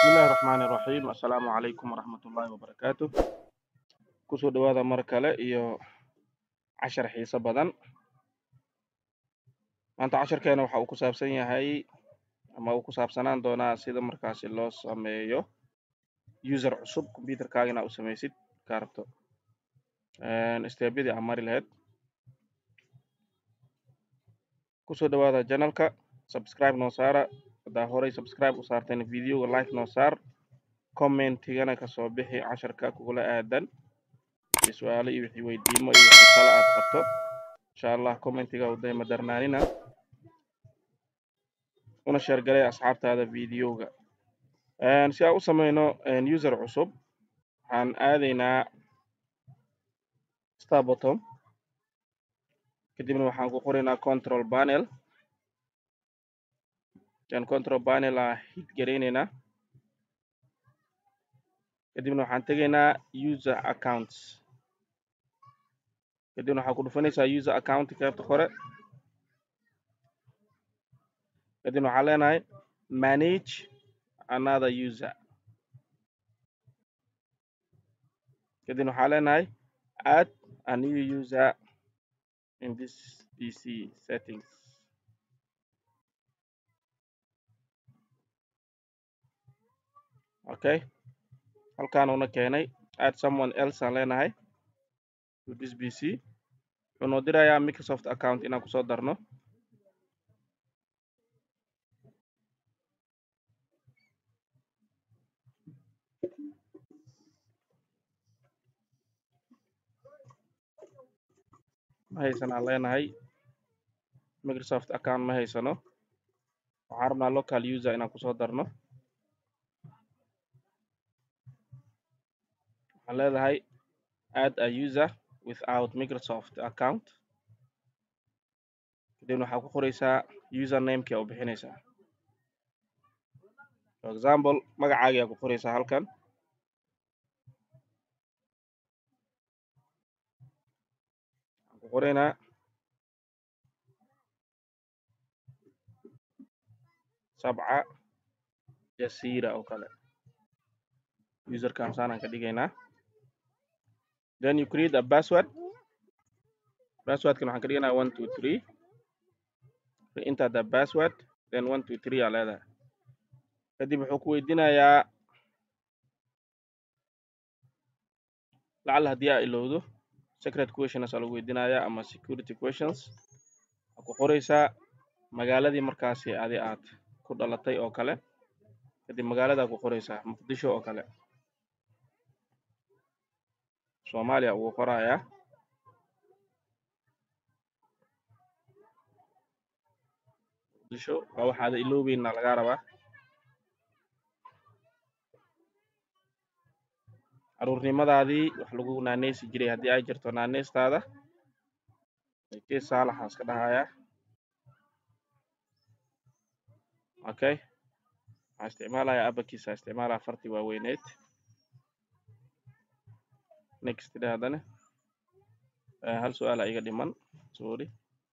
الله الرحمن الرحيم. السلام عليكم ورحمة الله وبركاته. كسو دوادا مركلة إيو 10 حيصة بدن. أنت 10 كانوا وحا كسابسن يهي أما كسابسنان دونا سيدا مركاسي لو سميو يوزر عصب كمبيوتر كاغنا وسميسيد كاربتو استيبيدي عماري لهد كسو دوادا جانالكا سبسكرايب نو سارة دا هوري سبسكرايب وصارتين فيديو لايك نو سار كومنت تيغانا كسو بيحي 10 كاكوغولا آدن سؤالي يوحي ويديمو يوحي طلعات قبطو إن شاء الله كومنتيغا ودايما درنانينا ونشير قلي أصحابت هذا فيديوغا si aan u samayno user cusub waxaan aadaynaa start bottom kadibna waxaan ku qoraynaa control panel control panel hit gareynaynaa kadibna waxaan tegaynaa user accounts kadibna waxaan ku dhufanaysaa user account qaybta hore kadibna waxaan leenahay manage another user kadibna waxaan leenahay add a new user in this PC settings okay halkaan una keenay add someone else aan leenahay to this PC wuxuu noo dirayaa Microsoft account inaan kusoo darno ma haysan aan leenahay Microsoft account ma haysano waxaan rabnaa local user inaan kusoo darno waxaan leedahay add a user without Microsoft account kadibna waxaa ku qoraysaa usernamekii u bixinaysaa for example magacaaga ku qoraysaa halkan ku qoraynaa sabca jasiira oo kale userkan saanan ka dhigaynaa then you create a passwordkan waxaan ka dhiganaa 123 enter the password then 123 aa leedahay kadib wuxuu ku weydiinayaa lacala haddii aa ilowdo secret questions aa lagu weydiinayaa ama security questions waxaa ku qoraysaa magaaladii markaasi adi aad ku dhalatay oo kale kadib magaaladaa ku qoraysaa muqdisho oo kale soomaaliya ugu qorayaa muqdisho waa waxaada iloobeynaa lagaa rabaa caruurnimadaadii wax lagu naaneysi jiray haddii ay jirto naaneystaada kii saalaxa iska dhahayaa okay waxaa isticmaalayaa abakiisa isticmaalaa farti waaweyneed next dhe haddana hal su-aala iga dhiman sorry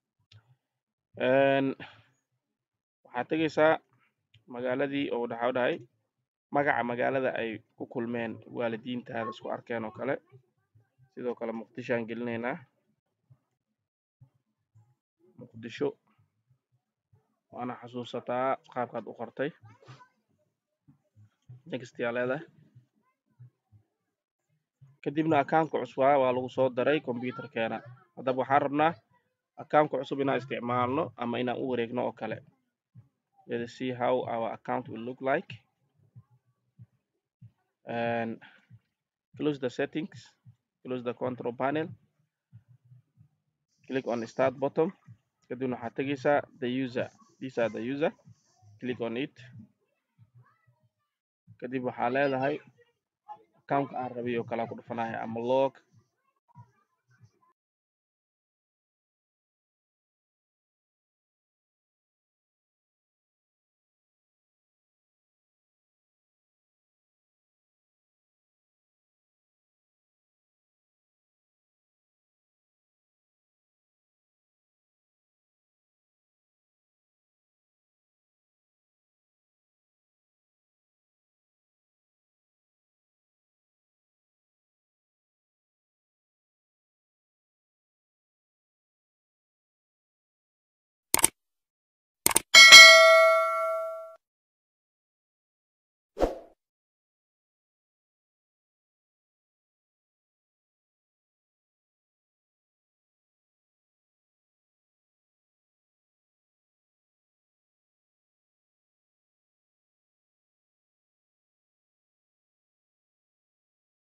waxaad tegaysaa magaaladii oo waxaa dhahay magaca magaalada ay ku kulmeen waalidiintaada isku arkeen oo kale sidoo kale muqdisho aan gelinaynaa muqdisho waana xasuusataa qaabkaad u qortay next yaa leedahay kadibna accountka cusbaa waa lagu soo daray computerkeena haddaba waxaan rabnaa accountka cusub inaan isticmaalno ama inaan u wareegno oo kale let's see how our account will look like and close the settings, close the control panel, click on start bottom kadibna waxaad tegaysaa the user, these are the user, click on it kadib waxaa leedahay accountka aan rabay oo kala ku dhufanaya ama log